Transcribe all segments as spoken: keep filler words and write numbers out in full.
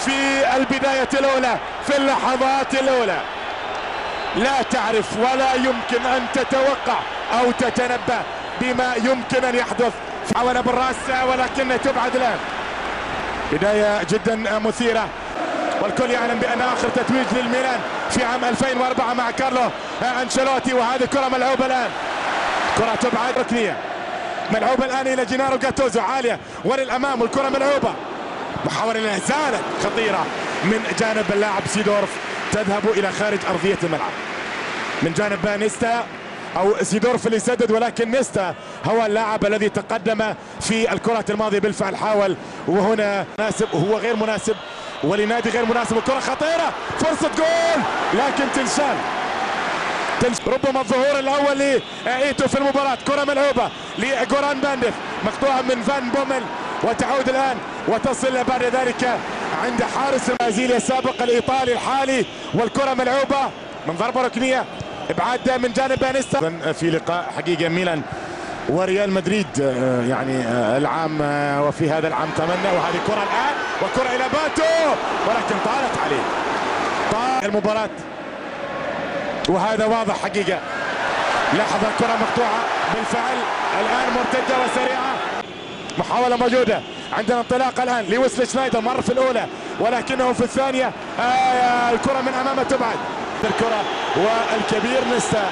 في البداية الأولى في اللحظات الأولى. لا تعرف ولا يمكن أن تتوقع أو تتنبأ بما يمكن أن يحدث. حاول بالرأس ولكنها تبعد الآن. بداية جدا مثيرة، والكل يعلم بأن آخر تتويج للميلان في عام ألفين وأربعة مع كارلو أنشيلوتي. وهذه كرة ملعوبة الآن، كرة تبعد ركنية، ملعوبة الآن إلى جينارو جاتوزو عالية وللأمام، والكرة ملعوبة. محاولة زالت خطيرة من جانب اللاعب سيدورف، تذهب إلى خارج أرضية الملعب من جانب نيستا، أو سيدورف اللي سدد، ولكن نيستا هو اللاعب الذي تقدم في الكرة الماضية بالفعل. حاول وهنا مناسب، وهو غير مناسب ولنادي غير مناسب. الكرة خطيرة، فرصة جول لكن تنشال. ربما الظهور الاول لايتو في المباراة. كرة ملعوبة لجوران بانديف، مقطوعة من فان بومل، وتعود الان وتصل بعد ذلك عند حارس البرازيلي السابق الايطالي الحالي، والكرة ملعوبة من ضربة ركنية، ابعاد من جانب نيستا. في لقاء حقيقة ميلان وريال مدريد يعني العام وفي هذا العام تمنى، وهذه كرة الان وكرة الى باتو، ولكن طالت عليه. طال المباراة وهذا واضح حقيقة. لحظة كرة مقطوعة بالفعل الآن، مرتدة وسريعة. محاولة موجودة، عندنا انطلاق الآن لويسلي شنايدر، مر في الأولى ولكنه في الثانية آه الكرة من أمامه تبعد. الكرة والكبير نيستا،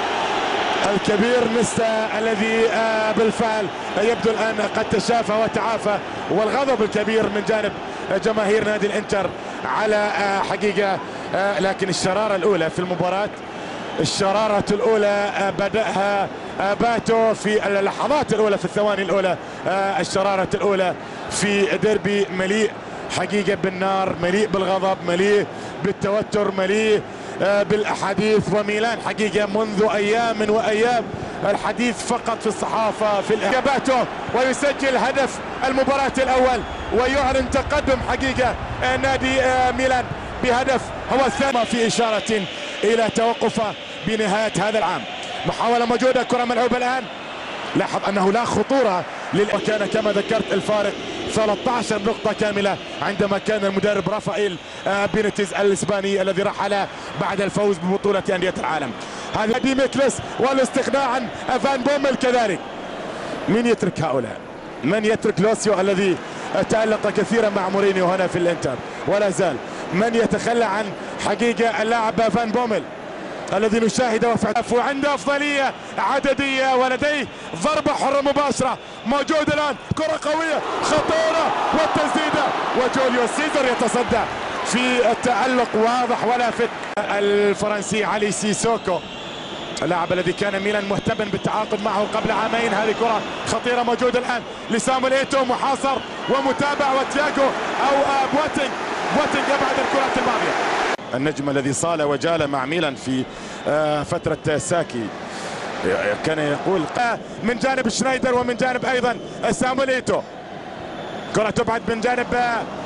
الكبير نيستا الذي آه بالفعل يبدو الآن قد تشافى وتعافى، والغضب الكبير من جانب جماهير نادي الانتر على آه حقيقة آه لكن الشرارة الأولى في المباراة، الشرارة الأولى آه بدأها آه باتو في اللحظات الأولى، في الثواني الأولى. آه الشرارة الأولى في ديربي مليء حقيقة بالنار، مليء بالغضب، مليء بالتوتر، مليء آه بالاحاديث. وميلان حقيقة منذ أيام وأيام الحديث فقط في الصحافة في باتو، ويسجل هدف المباراة الأول ويعلن تقدم حقيقة آه نادي آه ميلان بهدف هو الثاني، في إشارة إلى توقفه بنهاية هذا العام. محاولة موجودة، كرة ملعوبة الآن. لاحظ أنه لا خطورة لل... وكان كما ذكرت الفارق ثلاثة عشر نقطة كاملة عندما كان المدرب رافائيل بينيتيز الإسباني الذي رحل بعد الفوز ببطولة أندية العالم. هذا دي ميكلس والاستغناء عن فان بومل كذلك. من يترك هؤلاء؟ من يترك لوسيو الذي تألق كثيرا مع مورينيو هنا في الانتر ولا زال؟ من يتخلى عن حقيقة اللاعب فان بومل الذي نشاهده وعنده أفضلية عددية ولديه ضربة حرة مباشرة موجودة الآن. كرة قوية خطيرة والتسديدة، وجوليو سيزر يتصدى في التألق واضح ولافت. الفرنسي علي سيسوكو، اللاعب الذي كان ميلان مهتما بالتعاقد معه قبل عامين. هذه كرة خطيرة موجودة الآن لسامويل ايتو، محاصر ومتابع، وتياغو أو بواتينج بواتينج يبعد الكرة الماضية. النجم الذي صال وجال مع ميلان في فترة ساكي كان يقول من جانب شنايدر ومن جانب أيضا سامويل ايتو. كرة تبعد من جانب